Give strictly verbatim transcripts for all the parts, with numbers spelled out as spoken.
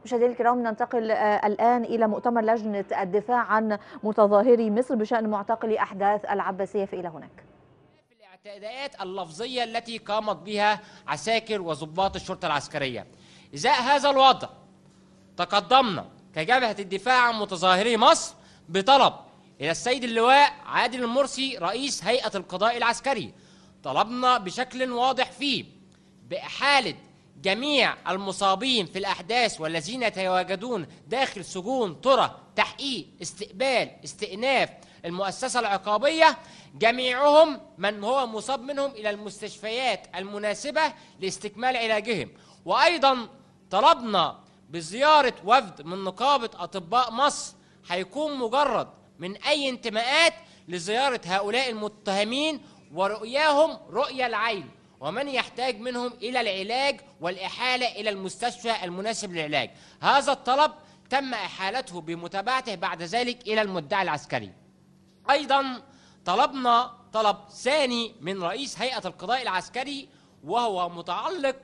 مشاهدينا الكرام، ننتقل الآن إلى مؤتمر لجنة الدفاع عن متظاهري مصر بشأن معتقلي أحداث العباسية، فإلى هناك. في الاعتداءات اللفظية التي قامت بها عساكر وضباط الشرطة العسكرية، إزاء هذا الوضع تقدمنا كجبهة الدفاع عن متظاهري مصر بطلب إلى السيد اللواء عادل المرسي رئيس هيئة القضاء العسكري. طلبنا بشكل واضح فيه بإحالة جميع المصابين في الأحداث والذين يتواجدون داخل سجون طرة تحقيق استقبال استئناف المؤسسة العقابية، جميعهم من هو مصاب منهم إلى المستشفيات المناسبة لاستكمال علاجهم. وأيضا طلبنا بزيارة وفد من نقابة أطباء مصر هيكون مجرد من أي انتماءات لزيارة هؤلاء المتهمين ورؤياهم رؤية العين، ومن يحتاج منهم إلى العلاج والإحالة إلى المستشفى المناسب للعلاج. هذا الطلب تم إحالته بمتابعته بعد ذلك إلى المدعي العسكري. أيضا طلبنا طلب ثاني من رئيس هيئة القضاء العسكري، وهو متعلق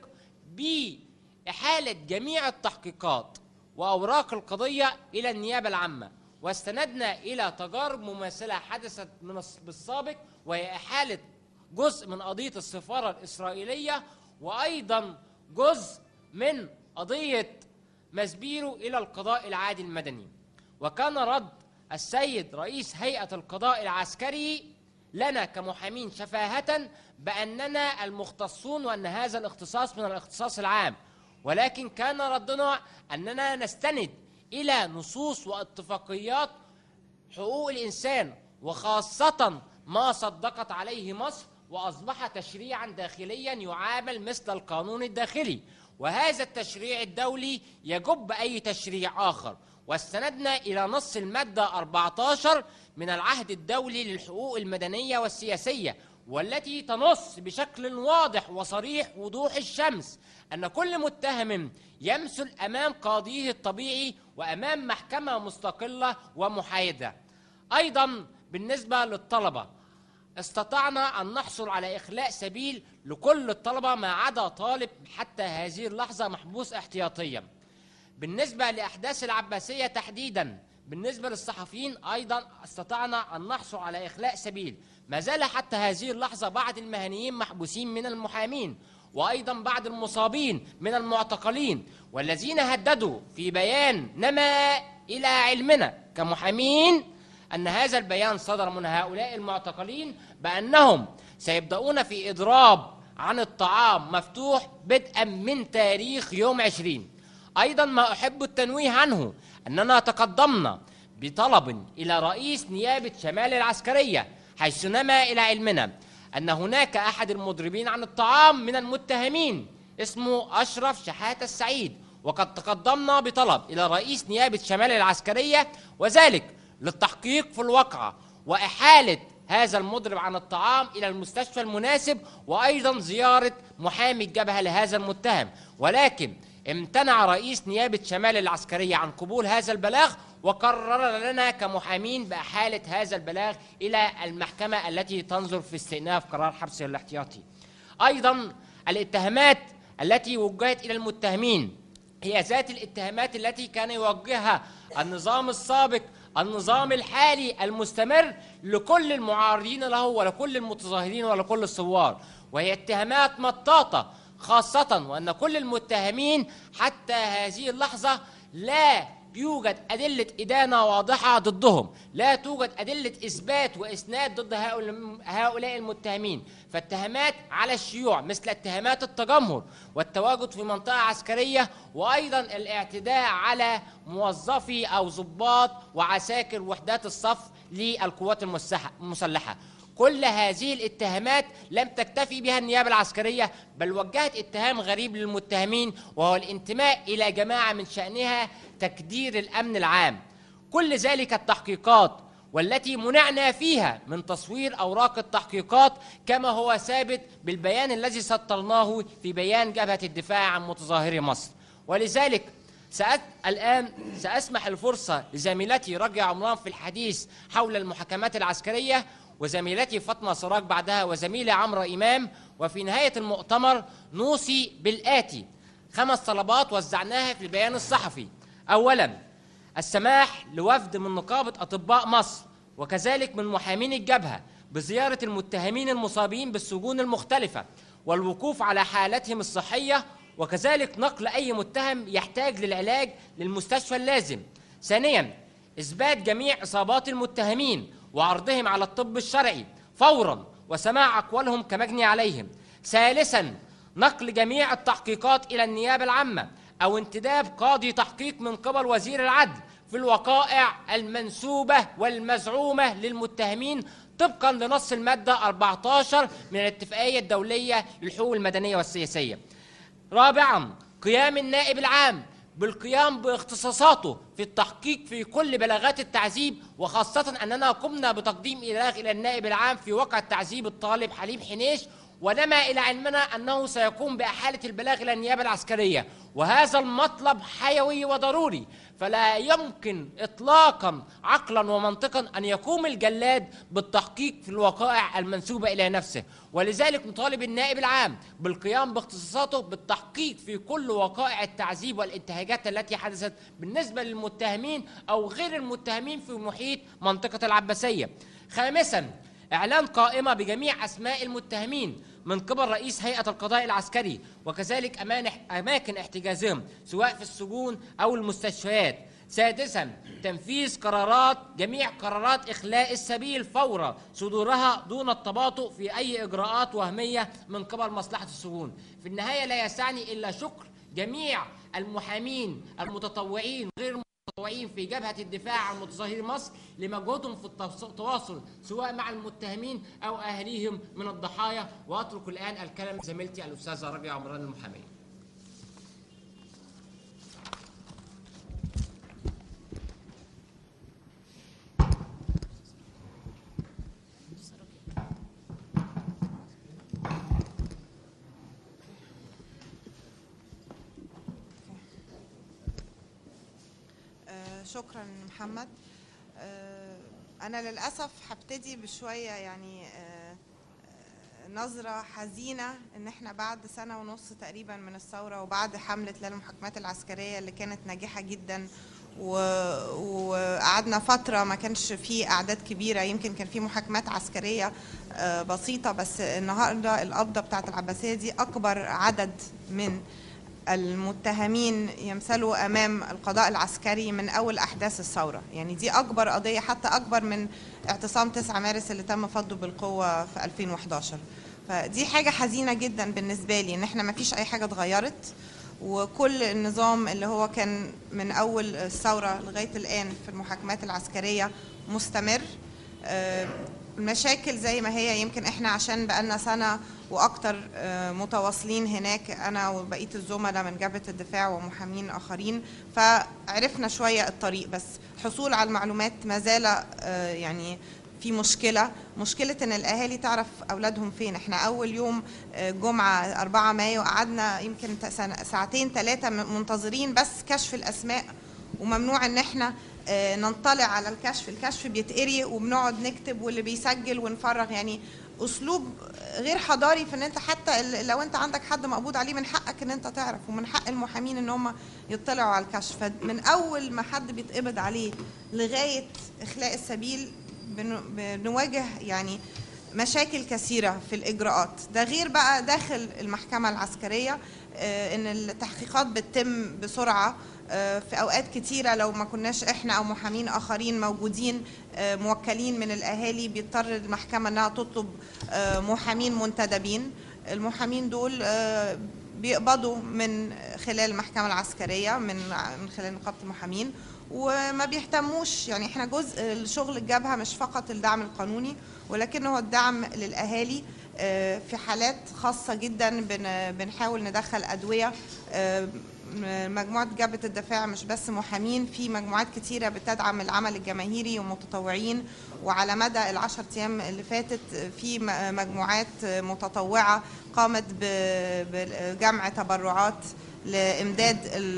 بإحالة جميع التحقيقات وأوراق القضية إلى النيابة العامة، واستندنا إلى تجارب مماثلة حدثت من بالسابق، وهي إحالة جزء من قضية السفارة الإسرائيلية وأيضا جزء من قضية مزبيرو إلى القضاء العادي المدني. وكان رد السيد رئيس هيئة القضاء العسكري لنا كمحامين شفاهة بأننا المختصون وأن هذا الاختصاص من الاختصاص العام، ولكن كان ردنا أننا نستند إلى نصوص واتفاقيات حقوق الإنسان، وخاصة ما صدقت عليه مصر وأصبح تشريعا داخليا يعامل مثل القانون الداخلي، وهذا التشريع الدولي يجب أي تشريع آخر. واستندنا إلى نص المادة أربعة عشر من العهد الدولي للحقوق المدنية والسياسية، والتي تنص بشكل واضح وصريح وضوح الشمس أن كل متهم يمثل أمام قاضيه الطبيعي وأمام محكمة مستقلة ومحايدة. أيضا بالنسبة للطلبة، استطعنا أن نحصل على إخلاء سبيل لكل الطلبة ما عدا طالب حتى هذه اللحظة محبوس احتياطيا. بالنسبة لأحداث العباسية تحديدا، بالنسبة للصحفيين أيضا استطعنا أن نحصل على إخلاء سبيل. ما زال حتى هذه اللحظة بعض المهنيين محبوسين من المحامين، وأيضا بعض المصابين من المعتقلين، والذين هددوا في بيان نما إلى علمنا كمحامين أن هذا البيان صدر من هؤلاء المعتقلين بأنهم سيبدأون في إضراب عن الطعام مفتوح بدءا من تاريخ يوم عشرين. أيضا ما أحب التنويه عنه أننا تقدمنا بطلب إلى رئيس نيابة شمال العسكرية، حيث نما إلى علمنا أن هناك أحد المضربين عن الطعام من المتهمين اسمه أشرف شحاتة السعيد، وقد تقدمنا بطلب إلى رئيس نيابة شمال العسكرية، وذلك للتحقيق في الواقعة وإحالة هذا المضرب عن الطعام إلى المستشفى المناسب، وأيضا زيارة محامي الجبهة لهذا المتهم. ولكن امتنع رئيس نيابة شمال العسكرية عن قبول هذا البلاغ، وقرر لنا كمحامين بإحالة هذا البلاغ إلى المحكمة التي تنظر في استئناف قرار حبسه الاحتياطي. أيضا الاتهامات التي وجهت إلى المتهمين هي ذات الاتهامات التي كان يوجهها النظام السابق النظام الحالي المستمر لكل المعارضين له ولكل المتظاهرين ولكل الثوار، وهي اتهامات مطاطة، خاصة وأن كل المتهمين حتى هذه اللحظة لا يوجد أدلة إدانة واضحة ضدهم، لا توجد أدلة إثبات وإسناد ضد هؤلاء المتهمين. فاتهامات على الشيوع مثل اتهامات التجمهر والتواجد في منطقة عسكرية، وأيضا الاعتداء على موظفي أو ضباط وعساكر وحدات الصف للقوات المسلحة. كل هذه الاتهامات لم تكتفي بها النيابة العسكرية، بل وجهت اتهام غريب للمتهمين، وهو الانتماء إلى جماعة من شأنها تكدير الأمن العام. كل ذلك التحقيقات والتي منعنا فيها من تصوير أوراق التحقيقات كما هو ثابت بالبيان الذي سطرناه في بيان جبهة الدفاع عن متظاهري مصر. ولذلك سأت الآن سأسمح الفرصة لزميلتي رجع عمران في الحديث حول المحاكمات العسكرية، وزميلتي فاطمة سراج بعدها، وزميلي عمرو إمام. وفي نهاية المؤتمر نوصي بالآتي: خمس طلبات وزعناها في البيان الصحفي. أولا، السماح لوفد من نقابة أطباء مصر وكذلك من محامين الجبهة بزيارة المتهمين المصابين بالسجون المختلفة والوقوف على حالتهم الصحية، وكذلك نقل أي متهم يحتاج للعلاج للمستشفى اللازم. ثانياً، إثبات جميع إصابات المتهمين وعرضهم على الطب الشرعي فوراً وسماع أقوالهم كمجني عليهم. ثالثاً، نقل جميع التحقيقات إلى النيابة العامة أو انتداب قاضي تحقيق من قبل وزير العدل في الوقائع المنسوبة والمزعومة للمتهمين طبقاً لنص المادة أربعة عشر من الاتفاقية الدولية للحقوق المدنية والسياسية. رابعاً، قيام النائب العام بالقيام باختصاصاته في التحقيق في كل بلاغات التعذيب، وخاصة أننا قمنا بتقديم إبلاغ إلى النائب العام في واقع تعذيب الطالب حليم حنيش، ونما إلى علمنا أنه سيقوم بإحالة البلاغ إلى النيابة العسكرية، وهذا المطلب حيوي وضروري، فلا يمكن إطلاقا عقلا ومنطقا أن يقوم الجلاد بالتحقيق في الوقائع المنسوبة إلى نفسه. ولذلك نطالب النائب العام بالقيام باختصاصاته بالتحقيق في كل وقائع التعذيب والانتهاكات التي حدثت بالنسبة للمتهمين أو غير المتهمين في محيط منطقة العباسية. خامسا، إعلان قائمة بجميع أسماء المتهمين من قبل رئيس هيئة القضاء العسكري، وكذلك أماكن احتجازهم سواء في السجون أو المستشفيات. سادساً، تنفيذ قرارات جميع قرارات إخلاء السبيل فور صدورها دون التباطؤ في أي إجراءات وهمية من قبل مصلحة السجون. في النهاية لا يسعني إلا شكر جميع المحامين المتطوعين غير المتطوعين في جبهة الدفاع عن متظاهري مصر لمجهودهم في التواصل سواء مع المتهمين أو أهليهم من الضحايا. وأترك الآن الكلام زميلتي الأستاذة ربيع عمران المحامية. شكرا محمد. أنا للأسف هبتدي بشوية يعني نظرة حزينة إن إحنا بعد سنة ونص تقريبا من الثورة وبعد حملة للمحاكمات العسكرية اللي كانت ناجحة جدا، وقعدنا فترة ما كانش فيه أعداد كبيرة، يمكن كان فيه محاكمات عسكرية بسيطة، بس النهاردة القبضة بتاعت العباسية دي أكبر عدد من المتهمين يمثلوا أمام القضاء العسكري من أول أحداث الثورة. يعني دي أكبر قضية، حتى أكبر من اعتصام تسعة مارس اللي تم فضه بالقوة في ألفين وإحدى عشر. فدي حاجة حزينة جدا بالنسبة لي إن إحنا ما فيش أي حاجة اتغيرت، وكل النظام اللي هو كان من أول الثورة لغاية الآن في المحاكمات العسكرية مستمر. المشاكل زي ما هي، يمكن احنا عشان بقالنا سنة واكتر متواصلين هناك انا وبقية الزملاء من جبهة الدفاع ومحامين اخرين، فعرفنا شوية الطريق، بس حصول على المعلومات ما زال يعني في مشكلة مشكلة ان الاهالي تعرف اولادهم فين. احنا اول يوم جمعة أربعة مايو قعدنا يمكن ساعتين ثلاثة منتظرين بس كشف الاسماء، وممنوع ان احنا ننطلع على الكشف، الكشف بيتقري وبنقعد نكتب واللي بيسجل ونفرغ، يعني اسلوب غير حضاري في ان انت حتى لو انت عندك حد مقبوض عليه من حقك ان انت تعرف، ومن حق المحامين ان هم يطلعوا على الكشف. من اول ما حد بيتقبض عليه لغايه اخلاء السبيل بنواجه يعني مشاكل كثيره في الاجراءات. ده غير بقى داخل المحكمه العسكريه ان التحقيقات بتتم بسرعه في أوقات كتيرة، لو ما كناش إحنا أو محامين آخرين موجودين موكلين من الأهالي بيضطر المحكمة أنها تطلب محامين منتدبين. المحامين دول بيقبضوا من خلال المحكمة العسكرية من من خلال نقابة المحامين، وما بيهتموش. يعني إحنا جزء الشغل الجبهة مش فقط الدعم القانوني، ولكنه الدعم للأهالي في حالات خاصة جدا. بنحاول ندخل أدوية. مجموعة جبهة الدفاع مش بس محامين، في مجموعات كتيرة بتدعم العمل الجماهيري ومتطوعين، وعلى مدى العشر أيام اللي فاتت في مجموعات متطوعة قامت بجمع تبرعات لإمداد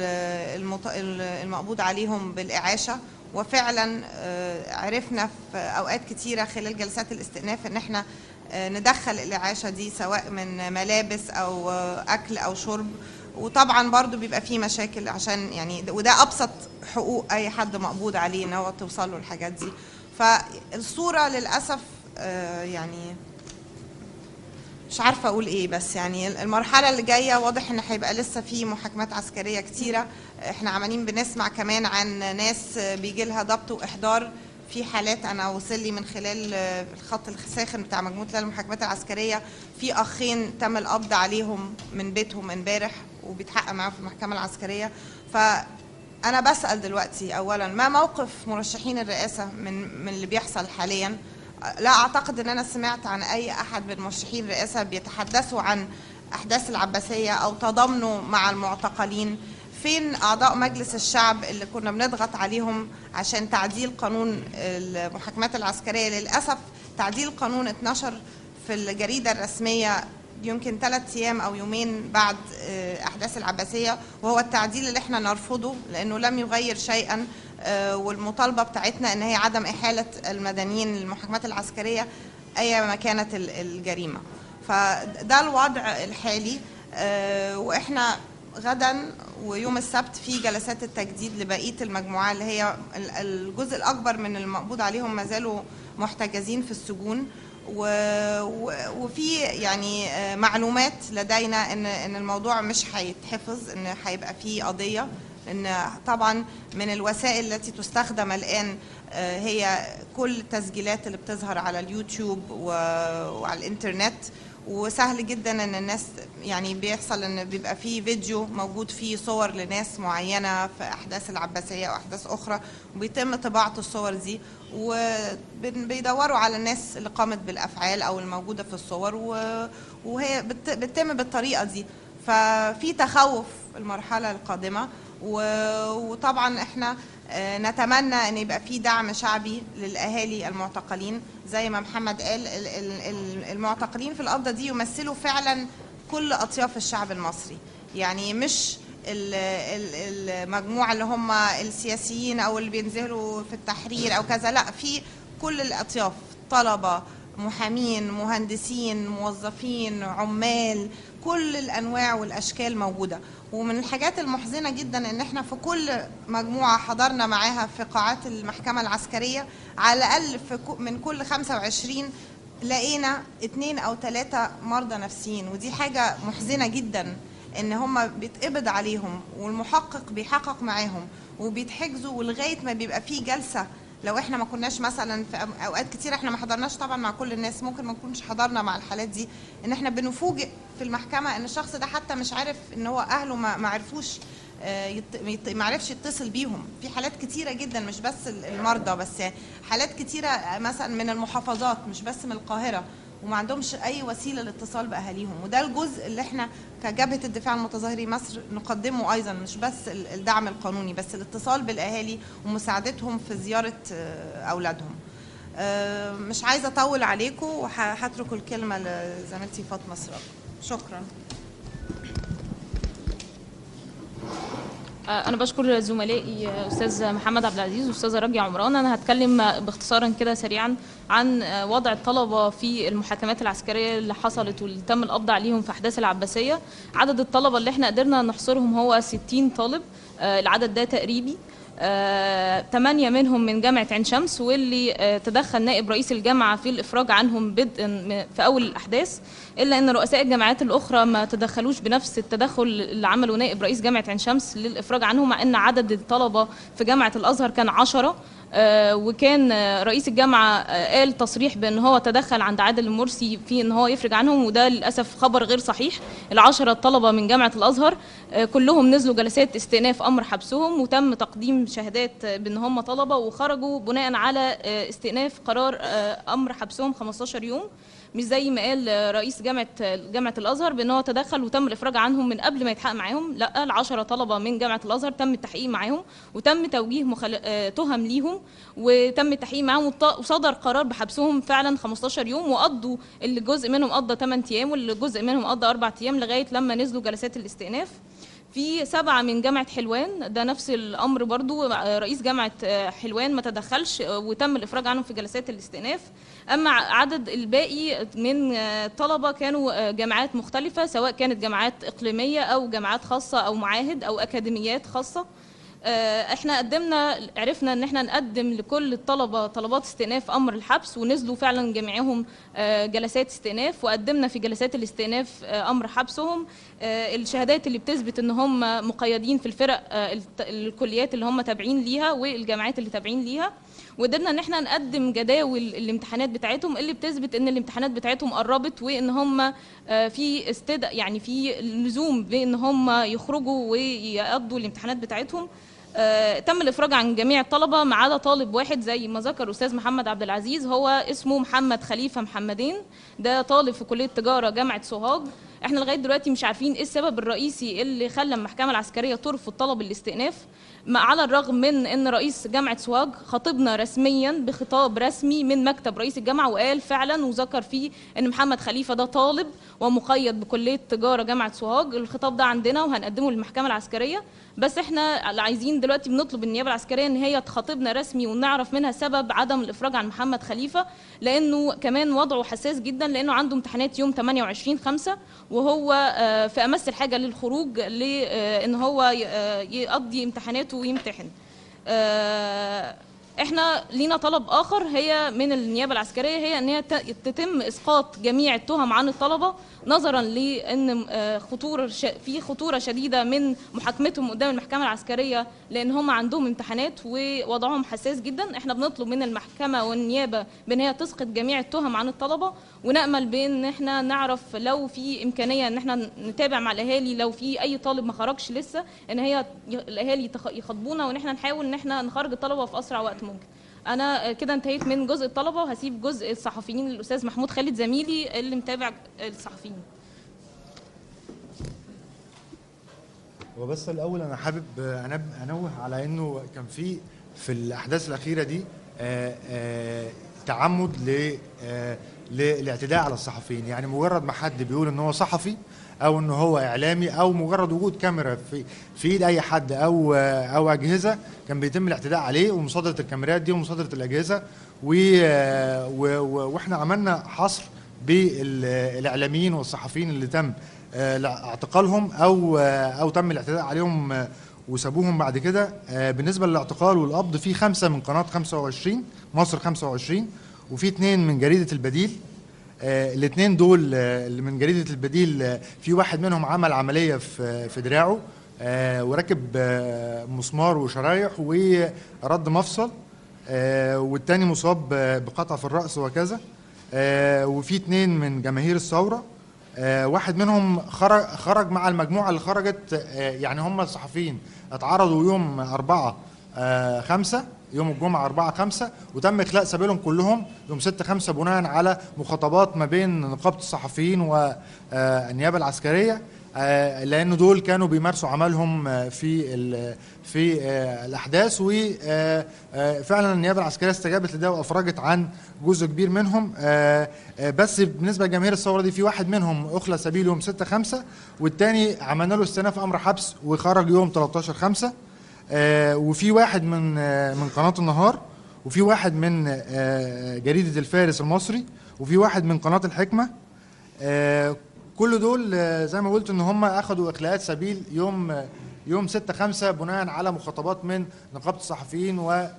المقبوض عليهم بالإعاشة. وفعلا عرفنا في أوقات كتيرة خلال جلسات الاستئناف إن احنا ندخل الإعاشة دي سواء من ملابس أو أكل أو شرب. وطبعا برضو بيبقى فيه مشاكل عشان يعني، وده أبسط حقوق أي حد مقبوض عليه إن هو توصل له الحاجات دي. فالصورة للأسف يعني مش عارفة أقول إيه، بس يعني المرحلة اللي جاية واضح إن هيبقى لسه في محاكمات عسكرية كتيرة. إحنا عمالين بنسمع كمان عن ناس بيجي لها ضبط وإحضار. في حالات أنا وصل لي من خلال الخط الساخن بتاع مجموعة المحاكمات العسكرية، في أخين تم القبض عليهم من بيتهم امبارح وبيتحقق معاهم في المحكمة العسكرية. فأنا بسأل دلوقتي أولا، ما موقف مرشحين الرئاسة من من اللي بيحصل حاليا؟ لا أعتقد أن أنا سمعت عن أي أحد من مرشحين الرئاسة بيتحدثوا عن أحداث العباسية أو تضامنوا مع المعتقلين. فين أعضاء مجلس الشعب اللي كنا بنضغط عليهم عشان تعديل قانون المحاكمات العسكرية؟ للأسف تعديل القانون اتنشر في الجريدة الرسمية يمكن ثلاث أيام أو يومين بعد أحداث العباسية، وهو التعديل اللي احنا نرفضه لأنه لم يغير شيئا. والمطالبة بتاعتنا ان هي عدم إحالة المدنيين للمحاكمات العسكرية أيما كانت الجريمة. فده الوضع الحالي. وإحنا غدا ويوم السبت في جلسات التجديد لبقية المجموعة اللي هي الجزء الأكبر من المقبوض عليهم ما زالوا محتجزين في السجون. وفي يعني معلومات لدينا ان ان الموضوع مش هيتحفظ، ان هيبقى في قضية. ان طبعا من الوسائل التي تستخدم الآن هي كل التسجيلات اللي بتظهر على اليوتيوب وعلى الانترنت، وسهل جدا ان الناس يعني بيحصل ان بيبقى فيه فيديو موجود فيه صور لناس معينة في احداث العباسية او احداث اخرى، وبيتم طباعة الصور دي وبيدوروا على الناس اللي قامت بالافعال او الموجودة في الصور، وهي بتتم بالطريقة دي. ففي تخوف المرحلة القادمة، وطبعا احنا نتمنى ان يبقى في دعم شعبي للاهالي المعتقلين. زي ما محمد قال، المعتقلين في القبضة دي يمثلوا فعلا كل اطياف الشعب المصري، يعني مش المجموعة اللي هم السياسيين او اللي بينزلوا في التحرير او كذا، لا، في كل الاطياف، طلبة، محامين، مهندسين، موظفين، عمال، كل الانواع والاشكال موجوده. ومن الحاجات المحزنه جدا ان احنا في كل مجموعه حضرنا معاها في قاعات المحكمه العسكريه على الاقل في من كل خمسة وعشرين لقينا اثنين او ثلاثه مرضى نفسيين، ودي حاجه محزنه جدا ان هم بيتقبض عليهم والمحقق بيحقق معاهم وبيتحجزوا، ولغايه ما بيبقى في جلسه. لو احنا ما كناش مثلا في اوقات كتير احنا ما حضرناش طبعا مع كل الناس، ممكن ما نكونش حضرنا مع الحالات دي، ان احنا بنفوجئ في المحكمه ان الشخص ده حتى مش عارف ان هو اهله ما عرفوش ما عرفش يتصل بيهم. في حالات كتيره جدا، مش بس المرضى بس، حالات كتيره مثلا من المحافظات مش بس من القاهره، وما عندهمش اي وسيله لاتصال باهاليهم. وده الجزء اللي احنا كجبهه الدفاع عن متظاهري مصر نقدمه ايضا، مش بس الدعم القانوني، بس الاتصال بالاهالي ومساعدتهم في زياره اولادهم. مش عايزه اطول عليكم، وهترك الكلمه لزميلتي فاطمه سراج. شكرا. أنا بشكر زملائي أستاذ محمد عبد العزيز وأستاذة راجية عمران. أنا هتكلم باختصارا كده سريعا عن وضع الطلبة في المحاكمات العسكرية اللي حصلت واللي تم القبض عليهم في أحداث العباسية. عدد الطلبة اللي احنا قدرنا نحصرهم هو ستين طالب، العدد ده تقريبي. ثمانية آه، منهم من جامعة عين شمس، واللي آه، تدخل نائب رئيس الجامعة في الإفراج عنهم بدءا في أول الأحداث، إلا أن رؤساء الجامعات الأخرى ما تدخلوش بنفس التدخل اللي عمله نائب رئيس جامعة عين شمس للإفراج عنهم، مع أن عدد الطلبة في جامعة الأزهر كان عشرة. آه وكان آه رئيس الجامعة آه قال تصريح بأن هو تدخل عند عادل المرسي في أن هو يفرج عنهم، وده للأسف خبر غير صحيح. العشرة الطلبة من جامعة الأزهر آه كلهم نزلوا جلسات استئناف أمر حبسهم، وتم تقديم شهادات بأن هم طلبة، وخرجوا بناء على آه استئناف قرار آه أمر حبسهم خمستاشر يوم، مش زي ما قال رئيس جامعة جامعة الأزهر بأن هو تدخل وتم الإفراج عنهم من قبل ما يتحقق معاهم. لا، العشرة طلبة من جامعة الأزهر تم التحقيق معاهم، وتم توجيه مخل... تهم ليهم، وتم التحقيق معاهم، وصدر قرار بحبسهم فعلا خمستاشر يوم، وقضوا اللي جزء منهم قضى ثمانية أيام واللي جزء منهم قضى أربعة أيام لغاية لما نزلوا جلسات الاستئناف. في سبعة من جامعة حلوان، ده نفس الأمر برضو، رئيس جامعة حلوان ما تدخلش وتم الإفراج عنهم في جلسات الاستئناف. أما عدد الباقي من طلبة كانوا جامعات مختلفة، سواء كانت جامعات إقليمية أو جامعات خاصة أو معاهد أو أكاديميات خاصة. احنا قدمنا عرفنا ان احنا نقدم لكل الطلبه طلبات استئناف امر الحبس، ونزلوا فعلا جميعهم جلسات استئناف، وقدمنا في جلسات الاستئناف امر حبسهم. الشهادات اللي بتثبت ان هم مقيدين في الفرق الكليات اللي هم تابعين ليها والجامعات اللي تابعين ليها، وقدرنا ان احنا نقدم جداول الامتحانات بتاعتهم اللي بتثبت ان الامتحانات بتاعتهم قربت، وان هم في استدعاء يعني في لزوم بان هم يخرجوا ويقضوا الامتحانات بتاعتهم. آه، تم الافراج عن جميع الطلبه ما عدا طالب واحد زي ما ذكر الاستاذ محمد عبد العزيز، هو اسمه محمد خليفه محمدين، ده طالب في كليه تجاره جامعه سوهاج. احنا لغايه دلوقتي مش عارفين ايه السبب الرئيسي اللي خلى المحكمه العسكريه ترفض طلب الاستئناف، على الرغم من ان رئيس جامعه سوهاج خاطبنا رسميا بخطاب رسمي من مكتب رئيس الجامعه، وقال فعلا وذكر فيه ان محمد خليفه ده طالب ومقيد بكليه تجاره جامعه سوهاج. الخطاب ده عندنا وهنقدمه للمحكمه العسكريه، بس احنا عايزين دلوقتي بنطلب النيابه العسكريه ان هي تخاطبنا رسمي ونعرف منها سبب عدم الافراج عن محمد خليفه، لانه كمان وضعه حساس جدا، لانه عنده امتحانات يوم ثمانية وعشرين خمسة وهو في امس الحاجه للخروج لان هو يقضي امتحاناته ويمتحن. احنا لينا طلب اخر هي من النيابه العسكريه، هي ان هي تتم اسقاط جميع التهم عن الطلبه، نظرا لان خطوره في خطوره شديده من محاكمتهم قدام المحكمه العسكريه، لان هم عندهم امتحانات ووضعهم حساس جدا. احنا بنطلب من المحكمه والنيابه بان هي تسقط جميع التهم عن الطلبه، ونامل بان احنا نعرف لو في امكانيه ان احنا نتابع مع الاهالي لو في اي طالب ما خرجش لسه، ان هي الاهالي يخاطبونا وان احنا نحاول ان احنا نخرج الطلبه في اسرع وقت ممكن. انا كده انتهيت من جزء الطلبه، وهسيب جزء الصحفيين للاستاذ محمود خالد زميلي اللي متابع الصحفيين. وبس الاول انا حابب انوه على انه كان في في الاحداث الاخيره دي آآ آآ تعمد ل للاعتداء على الصحفيين، يعني مجرد ما حد بيقول ان هو صحفي او ان هو اعلامي او مجرد وجود كاميرا في في ايد اي حد او او اجهزه كان بيتم الاعتداء عليه ومصادره الكاميرات دي ومصادره الاجهزه، واحنا عملنا حصر بالاعلاميين والصحفيين اللي تم اعتقالهم او او تم الاعتداء عليهم وسابوهم بعد كده. بالنسبه للاعتقال والقبض، في خمسه من قناه خمسة وعشرين مصر خمسة وعشرين، وفي اثنين من جريده البديل. آه الاثنين دول آه اللي من جريده البديل آه في واحد منهم عمل عمليه في في دراعه آه وركب آه مسمار وشرايح ورد مفصل، آه والتاني مصاب بقطع في الراس وكذا. آه وفي اثنين من جماهير الثوره، آه واحد منهم خرج خرج مع المجموعه اللي خرجت، آه يعني هم الصحفيين اتعرضوا يوم أربعة آه خمسة يوم الجمعة أربعة خمسة، وتم إخلاء سبيلهم كلهم يوم ستة خمسة بناء على مخاطبات ما بين نقابة الصحفيين والنيابة العسكرية، لأن دول كانوا بيمارسوا عملهم في في الأحداث، وفعلا النيابة العسكرية استجابت لده وأفرجت عن جزء كبير منهم. بس بالنسبة لجماهير الثورة دي في واحد منهم أخلى سبيل يوم ستة خمسة، والتاني عملنا له استئناف أمر حبس وخرج يوم ثلاثة عشر خمسة. آه وفي واحد من آه من قناة النهار، وفي واحد من آه جريدة الفارس المصري، وفي واحد من قناة الحكمة. آه كل دول آه زي ما قلت ان هم اخذوا اخلاءات سبيل يوم آه يوم ستة خمسة بناء على مخاطبات من نقابة الصحفيين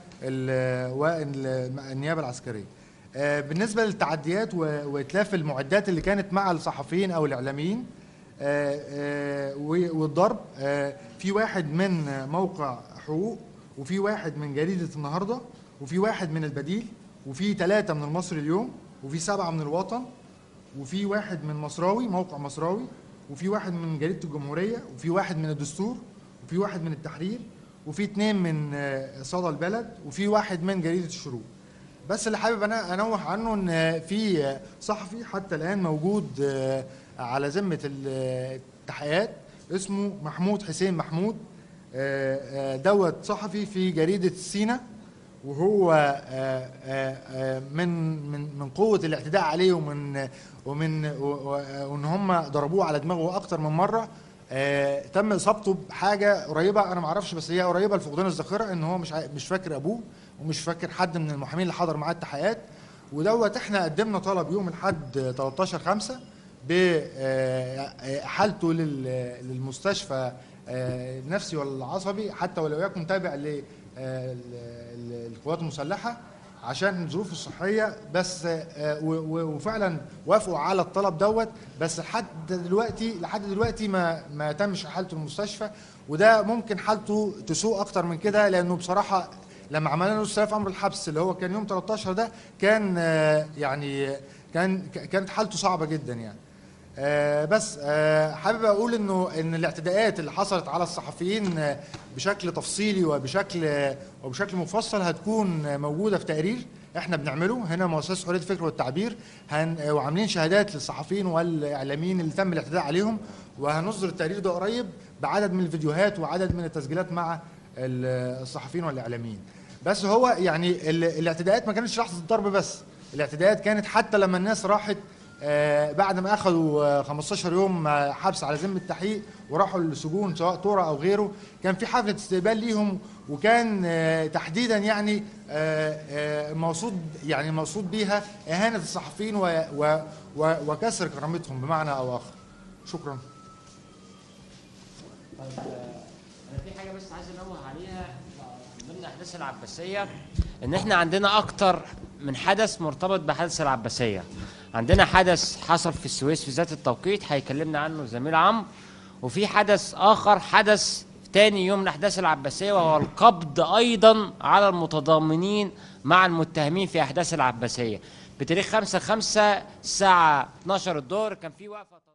والنيابة العسكرية. آه بالنسبة للتعديات واتلاف المعدات اللي كانت مع الصحفيين او الاعلاميين آه آه والضرب، آه في واحد من موقع حقوق، وفي واحد من جريدة النهاردة، وفي واحد من البديل، وفي ثلاثة من المصري اليوم، وفي سبعة من الوطن، وفي واحد من مصراوي موقع مصراوي، وفي واحد من جريدة الجمهورية، وفي واحد من الدستور، وفي واحد من التحرير، وفي اثنين من صدى البلد، وفي واحد من جريدة الشروق. بس اللي حابب انا انوه عنه ان في صحفي حتى الان موجود على ذمة التحقيقات اسمه محمود حسين محمود، دوت صحفي في جريدة سينا، وهو من من من قوة الاعتداء عليه ومن ومن وان هم ضربوه على دماغه اكتر من مرة، تم اصابته بحاجه قريبه، انا ما اعرفش بس هي قريبه لفقدان الذاكره، ان هو مش مش فاكر ابوه ومش فاكر حد من المحامين اللي حضر معاه التحقيقات. ودوت احنا قدمنا طلب يوم الاحد تلتاشر خمسة بحالته للمستشفى النفسي والعصبي حتى ولو يكن تابع للقوات المسلحه عشان ظروفه الصحيه بس. وفعلا وافقوا على الطلب دوت، بس لحد دلوقتي لحد دلوقتي ما ما تمش حالته المستشفى، وده ممكن حالته تسوء اكتر من كده، لانه بصراحه لما عملنا له استئناف امر الحبس اللي هو كان يوم تلتاشر ده كان يعني كان كانت حالته صعبه جدا يعني. آه بس آه حابب اقول انه ان الاعتداءات اللي حصلت على الصحفيين آه بشكل تفصيلي وبشكل آه وبشكل مفصل هتكون موجوده في تقرير احنا بنعمله هنا مؤسسه حريه الفكر والتعبير، هن آه وعاملين شهادات للصحفيين والاعلاميين اللي تم الاعتداء عليهم، وهنصدر التقرير ده قريب بعدد من الفيديوهات وعدد من التسجيلات مع الصحفيين والاعلاميين. بس هو يعني الاعتداءات ما كانتش لحظه الضرب بس، الاعتداءات كانت حتى لما الناس راحت آه بعد ما اخذوا آه خمستاشر يوم آه حبس على ذمه التحقيق وراحوا للسجون سواء طورة او غيره، كان في حفله استقبال ليهم، وكان آه تحديدا يعني آه آه مقصود يعني مقصود بيها اهانه الصحفيين و و و وكسر كرامتهم بمعنى او اخر. شكرا. طيب انا في حاجه بس عايز انوه عليها من ضمن احداث العباسيه، ان احنا عندنا اكتر من حدث مرتبط بحدث العباسيه. عندنا حدث حصل في السويس في ذات التوقيت هيكلمنا عنه زميل عمرو، وفي حدث اخر حدث تاني يوم من احداث العباسيه وهو القبض ايضا على المتضامنين مع المتهمين في احداث العباسيه. بتاريخ خمسة خمسة الساعه اتناشر الظهر كان في وقفه